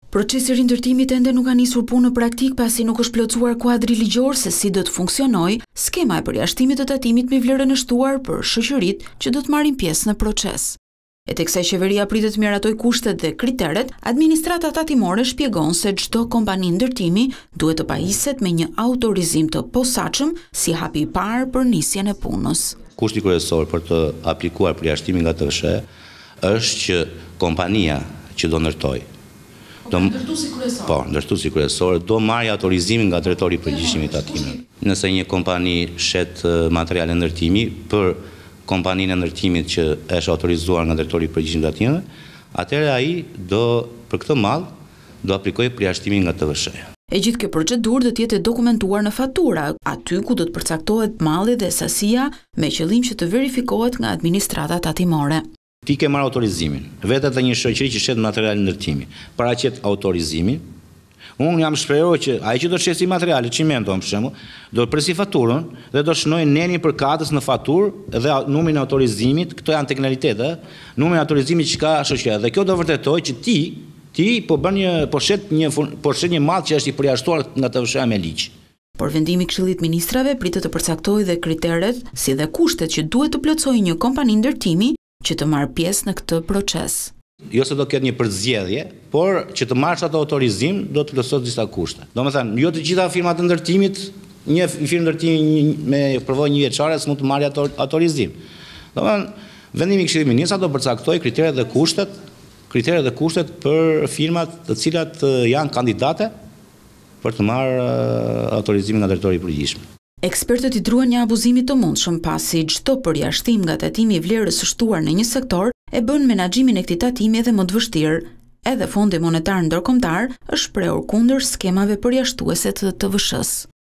Procesi i rindërtimit ende nuk ka nisur punë në praktik pasi nuk është plotësuar kuadri ligjor se si do të funksionojë skema e përjashtimit të tatimit me vlerën e shtuar për shoqëritë që do të marrin pjesë në proces. E teksa qeveria pritet të miratoj kushtet dhe kriteret, administrata tatimore shpjegon se çdo kompani ndërtimi duhet të pajiset me një autorizim të posaçëm si hapi i parë për nisjen e punës. Kushti kryesor për të aplikuar përjashtimin nga TVSH është që kompania që do ndërtojë ndërtuesi kryesor do marrë autorizimin nga drejtori i përgjithshëm i tatimit. Nëse një kompani shet materiale ndërtimi për kompaninë e ndërtimit që është autorizuar nga drejtori i përgjithshëm i tatimit, atëherë ai do për këtë mall do aplikojë përjashtimin nga TVSH. E gjithë kjo procedurë do të jetë dokumentuar në fatura, aty ku do të përcaktohet malli dhe sasia me qëllim që të verifikohet nga administrata tatimore. Ti ke marrë autorizimin, vetë dhe një shoqëri që shet materiale ndërtimi, paraqet autorizimin. Unë jam shprehur që ai që do të shesi materiale, çimento për shembull, do të presi faturën dhe do shënojë nenin për katës në faturë dhe numrin e autorizimit, këto janë teknikalitete, numrin e autorizimit që ka shoqëria. Dhe kjo do vërtetojë që ti po bën po shet një mall që është i përjashtuar nga TVSH me ligj. Por vendimi i Këshillit Ministrave pritet të përcaktojë dhe kriteret si dhe kushtet që duhet të plotësojë një kompani ndërtimi që të marrë pjesë në këtë proces. Jo se do ketë një përzgjedhje, por që të marrësh atë autorizim do të plotësosh disa kushte. Domethënë, jo të gjitha firmat e ndërtimit, një firmë ndërtimi me përvojë një vjeçare s'mund të marrë autorizim. Domethënë, vendimi i Këshillit Ministrave do përcaktojë kriteret dhe kushtet për firmat të cilat janë kandidate për të marrë autorizimin nga drejtori i përgjithshëm. Ekspertët i druan një abuzimi të mundshëm pasi çdo përjashtim nga tatimi i vlerës së shtuar në një sektor e bën menaxhimin e këtij tatimi edhe më të vështirë. Edhe Fondi Monetar Ndërkombëtar është shprehur kundër skemave përjashtuese të TVSH-s.